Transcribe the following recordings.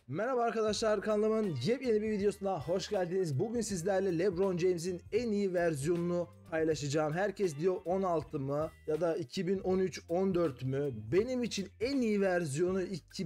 Merhaba arkadaşlar, kanalımın yepyeni bir videosuna hoş geldiniz. Bugün sizlerle LeBron James'in en iyi versiyonunu paylaşacağım. Herkes diyor 16 mı ya da 2013-14 mü? Benim için en iyi versiyonu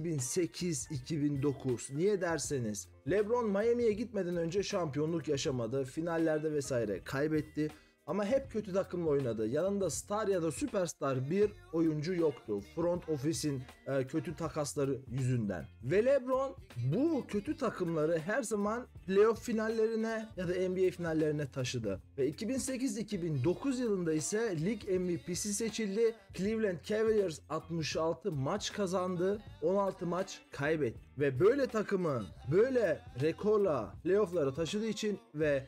2008-2009. Niye derseniz LeBron Miami'ye gitmeden önce şampiyonluk yaşamadı. Finallerde vesaire kaybetti. Ama hep kötü takımla oynadı. Yanında star ya da süperstar bir oyuncu yoktu. Front office'in kötü takasları yüzünden. Ve LeBron bu kötü takımları her zaman playoff finallerine ya da NBA finallerine taşıdı. Ve 2008-2009 yılında ise lig MVP'si seçildi. Cleveland Cavaliers 66 maç kazandı. 16 maç kaybetti. Ve böyle takımı böyle rekorla playoff'lara taşıdığı için ve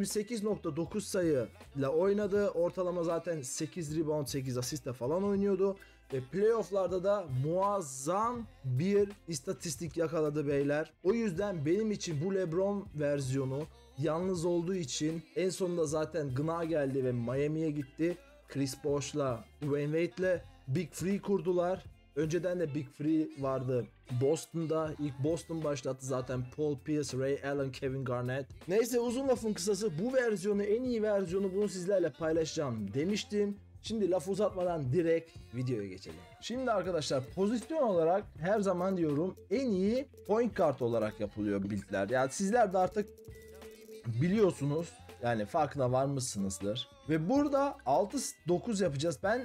28.9 sayı ile oynadı. Ortalama zaten 8 rebound 8 asiste falan oynuyordu. Ve playoff'larda da muazzam bir istatistik yakaladı beyler. O yüzden benim için bu LeBron versiyonu yalnız olduğu için en sonunda zaten gına geldi ve Miami'ye gitti. Chris Bosh'la Dwayne Wade'le Big Three kurdular. Önceden de Big Three vardı Boston'da. İlk Boston başlattı zaten, Paul Pierce, Ray Allen, Kevin Garnett. Neyse, uzun lafın kısası bu versiyonu, en iyi versiyonu, bunu sizlerle paylaşacağım demiştim. Şimdi lafı uzatmadan direkt videoya geçelim. Şimdi arkadaşlar, pozisyon olarak her zaman diyorum en iyi point guard olarak yapılıyor build'ler. Yani sizler de artık biliyorsunuz, yani farkına varmışsınızdır. Ve burada 6-9 yapacağız. Ben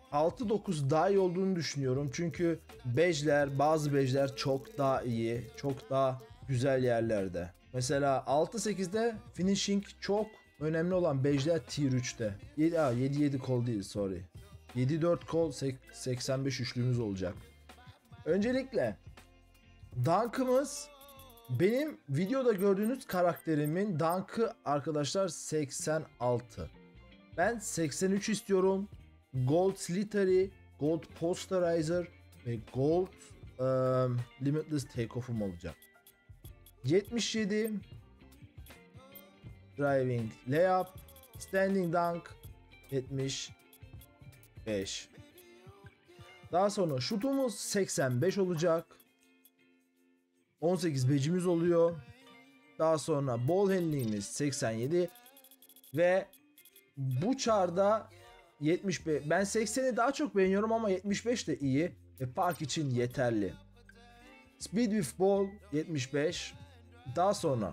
6-9 daha iyi olduğunu düşünüyorum. Çünkü bazı badge'ler çok daha iyi, çok daha güzel yerlerde. Mesela 6-8'de finishing çok önemli olan badge'ler tier 3'te. 7-7 kol değil, sorry. 7-4 kol 85 üçlüğümüz olacak. Öncelikle dunk'ımız, benim videoda gördüğünüz karakterimin dunk'ı arkadaşlar 86. Ben 83 istiyorum. Gold Slithery, Gold Posterizer ve Gold Limitless Takeoff'um olacak. 77 Driving Layup, Standing Dunk 75. Daha sonra şutumuz 85 olacak. 18 becimiz oluyor. Daha sonra ball handling'imiz 87 ve bu çarda 75. Ben 80'i daha çok beğeniyorum ama 75 de iyi ve park için yeterli. Speed with ball 75. Daha sonra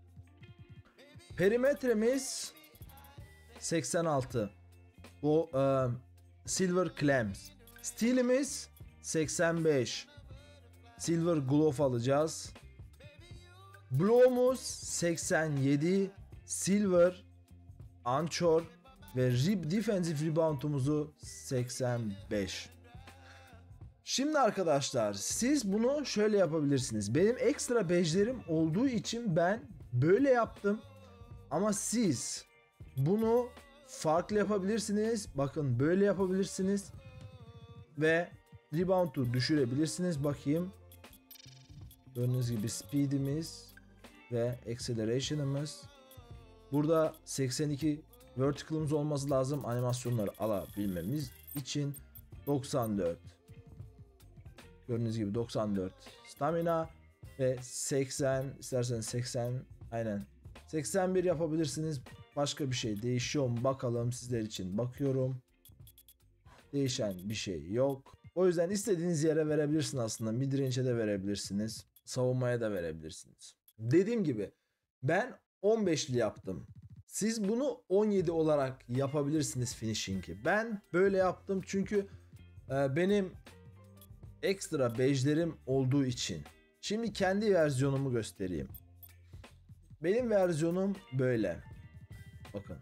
perimetremiz 86. Bu silver clams. Steal'imiz 85. Silver glove alacağız. Blow'umuz 87. Silver anchor ve defensive rebound'umuzu 85. Şimdi arkadaşlar, siz bunu şöyle yapabilirsiniz. Benim ekstra badge'lerim olduğu için ben böyle yaptım. Ama siz bunu farklı yapabilirsiniz. Bakın, böyle yapabilirsiniz. Ve rebound'u düşürebilirsiniz. Bakayım. Gördüğünüz gibi speed'imiz ve acceleration'ımız. Burada 82 vertical'ımız olması lazım animasyonları alabilmemiz için. 94. Gördüğünüz gibi 94 stamina ve 80, isterseniz 80, aynen 81 yapabilirsiniz. Başka bir şey değişiyor mu bakalım sizler için, bakıyorum. Değişen bir şey yok. O yüzden istediğiniz yere verebilirsiniz aslında. Midrange'e de verebilirsiniz. Savunmaya da verebilirsiniz. Dediğim gibi ben 15'li yaptım. Siz bunu 17 olarak yapabilirsiniz finishing'i. Ben böyle yaptım çünkü benim ekstra badge'lerim olduğu için. Şimdi kendi versiyonumu göstereyim. Benim versiyonum böyle. Bakın.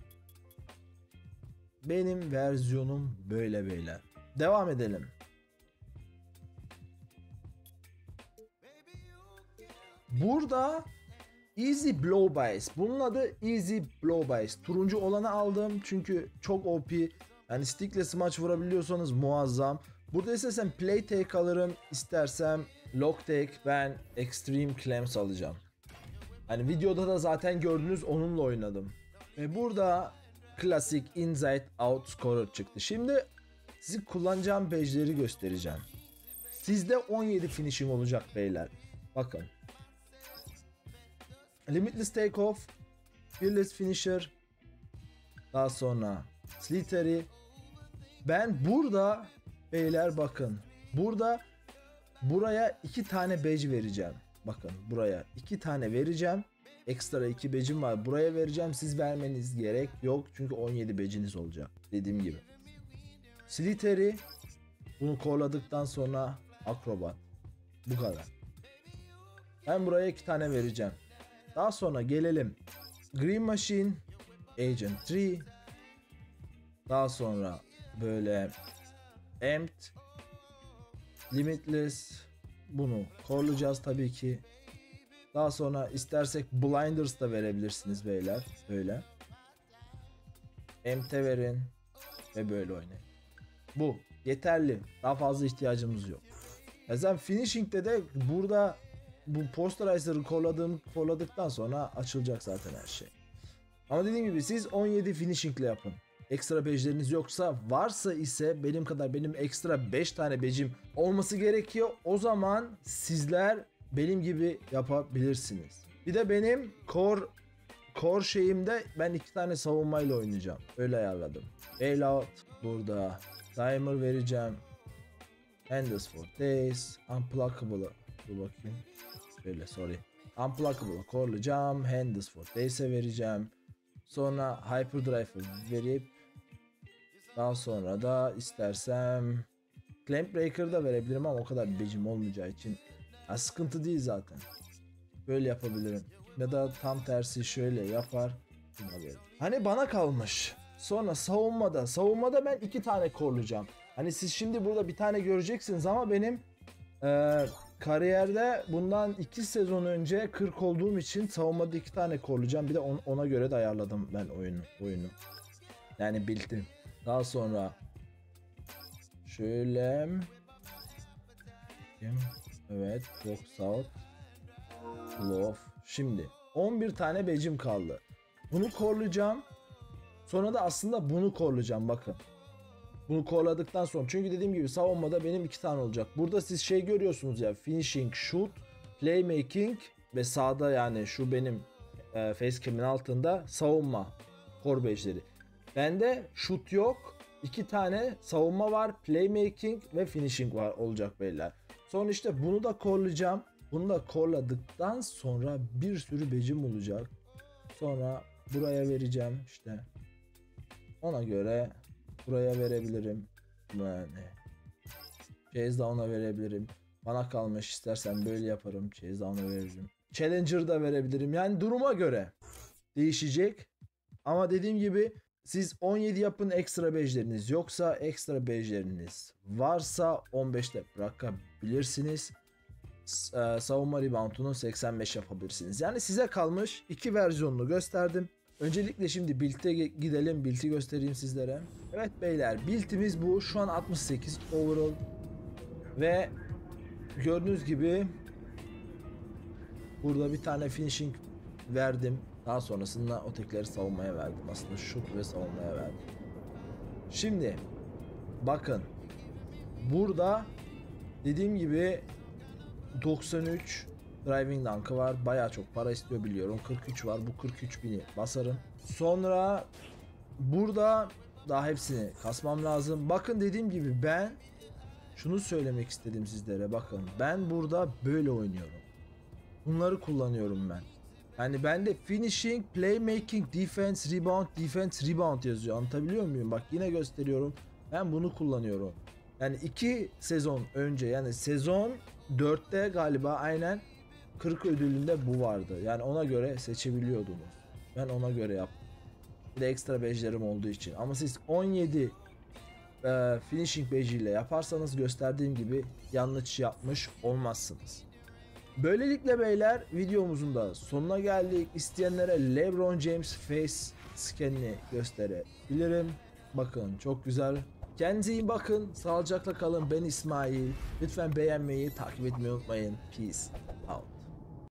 Benim versiyonum böyle beyler. Devam edelim. Burada Easy Blow Bias. Bunun adı Easy Blow Bias. Turuncu olanı aldım çünkü çok OP. Yani stickle smaç vurabiliyorsanız muazzam. Burada istersen play take alırım, istersem lock take. Ben extreme clamps alacağım. Hani videoda da zaten gördünüz, onunla oynadım. Ve burada klasik inside out scorer çıktı. Şimdi size kullanacağım badge'leri göstereceğim. Sizde 17 finishing olacak beyler. Bakın. Limitless Takeoff, Fearless Finisher, daha sonra Slithery. Ben burada beyler bakın. Buraya 2 tane badge vereceğim. Bakın buraya 2 tane vereceğim. Ekstra 2 badge'im var. Buraya vereceğim. Siz vermeniz gerek yok. Çünkü 17 badge'iniz olacak. Dediğim gibi. Slithery. Bunu kovaladıktan sonra Acrobat. Bu kadar. Ben buraya 2 tane vereceğim. Daha sonra gelelim. Green Machine, Agent 3. Daha sonra böyle Amped, Limitless. Bunu korlayacağız tabii ki. Daha sonra istersek Blinders da verebilirsiniz beyler. Böyle. Amped'e verin. Ve böyle oynayın. Bu yeterli. Daha fazla ihtiyacımız yok. Zaten Finishing'de de burada bu Posterize'ları korladıktan sonra açılacak zaten her şey. Ama dediğim gibi siz 17 finishing ile yapın. Ekstra badge'leriniz yoksa, varsa ise benim kadar benim ekstra 5 tane badge'im olması gerekiyor. O zaman sizler benim gibi yapabilirsiniz. Bir de benim core şeyimde ben 2 tane savunmayla oynayacağım. Öyle ayarladım. Bailout burada. Timer vereceğim. Endless for Days. Unpluckable'ı. Dur bakayım. Böyle sorry. Unpluckable'ı korlayacağım. Endless for Days'e vereceğim. Sonra Hyperdrive'ı verip daha sonra da istersem Clamp Breaker'ı da verebilirim ama o kadar becim olmayacağı için sıkıntı değil zaten. Böyle yapabilirim. Ya da tam tersi şöyle yapar. Hani bana kalmış. Sonra savunmada ben 2 tane korlayacağım. Hani siz şimdi burada bir tane göreceksiniz ama benim kariyerde bundan 2 sezon önce 40 olduğum için savunmada 2 tane korlayacağım. Bir de ona göre de ayarladım ben oyunu. Yani bildim. Daha sonra şöyle evet, box out, glove. Şimdi 11 tane becim kaldı. Bunu korlayacağım. Sonra da aslında bunu korlayacağım bakın. Bunu korladıktan sonra, çünkü dediğim gibi savunmada benim 2 tane olacak. Burada siz şey görüyorsunuz ya, finishing, shoot, playmaking ve sağda yani şu benim facecam'in altında savunma core badge'leri. Bende shoot yok. 2 tane savunma var, playmaking ve finishing var olacak beyler. Sonra işte bunu da korlayacağım. Bunu da korladıktan sonra bir sürü badge'im olacak. Sonra buraya vereceğim işte. Ona göre buraya verebilirim. Yani Chase Down'a verebilirim. Bana kalmış, istersen böyle yaparım. Chase Down'a veririm. Challenger da verebilirim. Yani duruma göre değişecek. Ama dediğim gibi siz 17 yapın ekstra badge'leriniz yoksa, ekstra badge'leriniz varsa 15'te bırakabilirsiniz. Savunma rebound'unu 85 yapabilirsiniz. Yani size kalmış. 2 versiyonunu gösterdim. Öncelikle şimdi build'e gidelim. Build'i göstereyim sizlere. Evet beyler, build'imiz bu. Şu an 68 overall. Ve gördüğünüz gibi burada bir tane finishing verdim. Daha sonrasında ötekileri savunmaya verdim. Aslında shoot ve savunmaya verdim. Şimdi bakın. Burada dediğim gibi 93 driving dunk'ı var. Bayağı çok para istiyor biliyorum. 43 var. Bu 43.000'i basarım. Sonra burada daha hepsini kasmam lazım. Bakın dediğim gibi ben şunu söylemek istedim sizlere. Bakın ben burada böyle oynuyorum. Bunları kullanıyorum ben. Yani bende finishing, playmaking, defense, rebound yazıyor. Anlatabiliyor muyum? Bak yine gösteriyorum. Ben bunu kullanıyorum. Yani 2 sezon önce, yani sezon 4'te galiba aynen 40 ödülünde bu vardı. Yani ona göre seçebiliyordunuz. Ben ona göre yaptım. Bir de ekstra badge'lerim olduğu için. Ama siz 17 finishing badge ile yaparsanız gösterdiğim gibi yanlış yapmış olmazsınız. Böylelikle beyler videomuzun da sonuna geldik. İsteyenlere LeBron James face scan'ini gösterebilirim. Bakın çok güzel. Kendinize iyi bakın. Sağlıcakla kalın. Ben İsmail. Lütfen beğenmeyi, takip etmeyi unutmayın. Peace out.